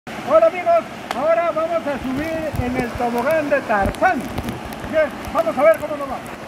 Hola amigos, ahora vamos a subir en el tobogán de Tarzán. Bien, vamos a ver cómo nos va.